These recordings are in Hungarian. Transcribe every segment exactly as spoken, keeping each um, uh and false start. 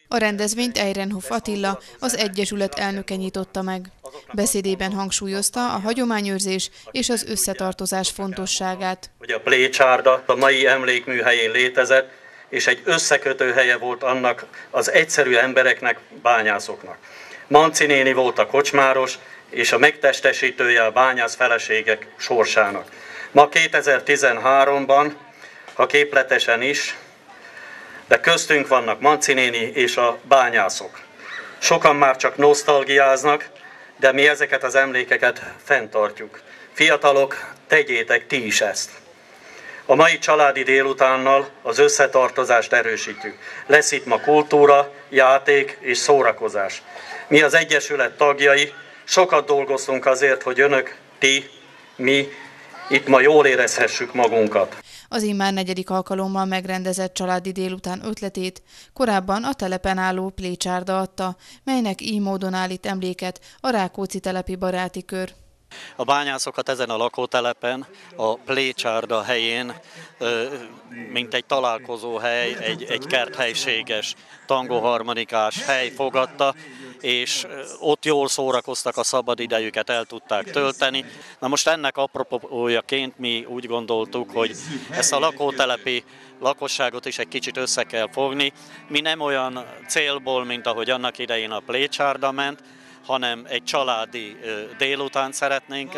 A rendezvényt Eyrenhof Attila, az Egyesület elnöke nyitotta meg. Beszédében hangsúlyozta a hagyományőrzés és az összetartozás fontosságát. Hogy a plécsárda a mai emlékmű helyén létezett, és egy összekötő helye volt annak az egyszerű embereknek, bányászoknak. Manci néni volt a kocsmáros, és a megtestesítője a bányász feleségek sorsának. Ma kétezer-tizenháromban, ha képletesen is, de köztünk vannak Manci néni és a bányászok. Sokan már csak nosztalgiáznak, de mi ezeket az emlékeket fenntartjuk. Fiatalok, tegyétek ti is ezt. A mai családi délutánnal az összetartozást erősítjük. Lesz itt ma kultúra, játék és szórakozás. Mi az Egyesület tagjai sokat dolgoztunk azért, hogy önök, ti, mi itt ma jól érezhessük magunkat. Az immár negyedik alkalommal megrendezett családi délután ötletét korábban a telepen álló plécsárda adta, melynek így módon állít emléket a Rákóczi telepi baráti kör. A bányászokat ezen a lakótelepen, a plécsárda helyén, mint egy találkozóhely, egy, egy kerthelységes, tangóharmonikás hely fogadta, és ott jól szórakoztak, a szabad idejüket el tudták tölteni. Na most ennek apropójaként mi úgy gondoltuk, hogy ezt a lakótelepi lakosságot is egy kicsit össze kell fogni. Mi nem olyan célból, mint ahogy annak idején a plécsárda ment, hanem egy családi délután szeretnénk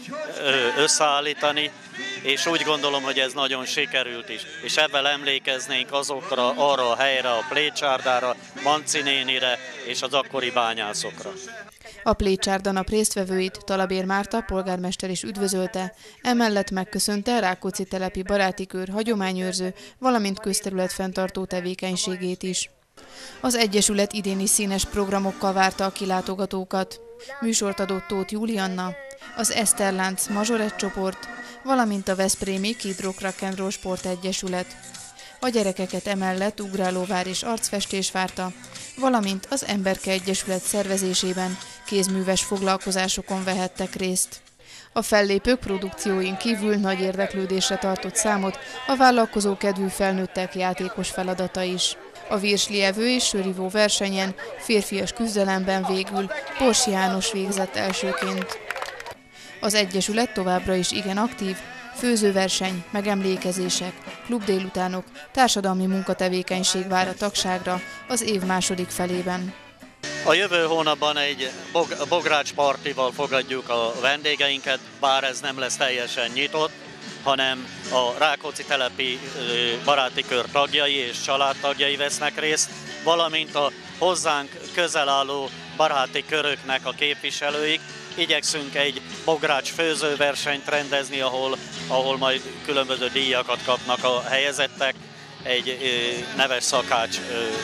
összeállítani, és úgy gondolom, hogy ez nagyon sikerült is. És ebben emlékeznénk azokra, arra a helyre, a plécsárdára, Manci nénire és az akkori bányászokra. A plécsárda nap résztvevőit Talabér Márta polgármester is üdvözölte, emellett megköszönte Rákóczi telepi baráti kör hagyományőrző, valamint közterület fenntartó tevékenységét is. Az Egyesület idén is színes programokkal várta a kilátogatókat. Műsort adott Tóth Julianna, az Eszterlánc Mazsorett csoport, valamint a Veszprémi Kid Rock Rock and Roll Sport Egyesület. A gyerekeket emellett ugrálóvár és arcfestés várta, valamint az Emberke Egyesület szervezésében kézműves foglalkozásokon vehettek részt. A fellépők produkcióin kívül nagy érdeklődésre tartott számot a vállalkozó kedvű felnőttek játékos feladata is. A virslievő és sörivó versenyen férfias küzdelemben végül Pors János végzett elsőként. Az Egyesület továbbra is igen aktív, főzőverseny, megemlékezések, klubdélutánok, társadalmi munkatevékenység vár a tagságra az év második felében. A jövő hónapban egy bogrács partival fogadjuk a vendégeinket, bár ez nem lesz teljesen nyitott, hanem a Rákóczi telepi baráti kör tagjai és családtagjai vesznek részt, valamint a hozzánk közel álló baráti köröknek a képviselőik. Igyekszünk egy bogrács főzőversenyt rendezni, ahol, ahol majd különböző díjakat kapnak a helyezettek egy neves szakács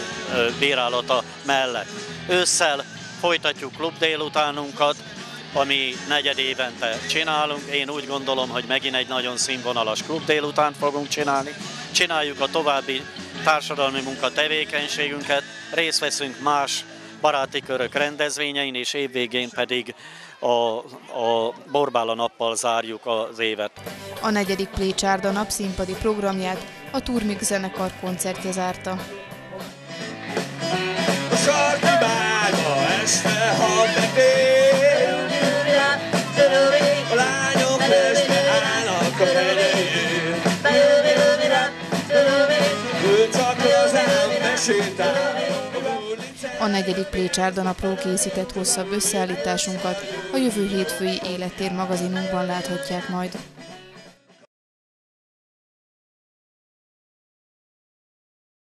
bírálata mellett. Ősszel folytatjuk klubdélutánunkat, ami negyed évente csinálunk. Én úgy gondolom, hogy megint egy nagyon színvonalas klubdélutánt fogunk csinálni. Csináljuk a további társadalmi munka tevékenységünket, részt veszünk más baráti körök rendezvényein, és évvégén pedig a, a Borbála nappal zárjuk az évet. A negyedik plécsárda nap színpadi programját a Turmix zenekar koncertje zárta. A sarki bárba este, ha befél, a lányok este állnak a felején, ő csak az állam sétál. A negyedik plécsárda napról készített hosszabb összeállításunkat a jövő hétfői Élettér magazinunkban láthatják majd.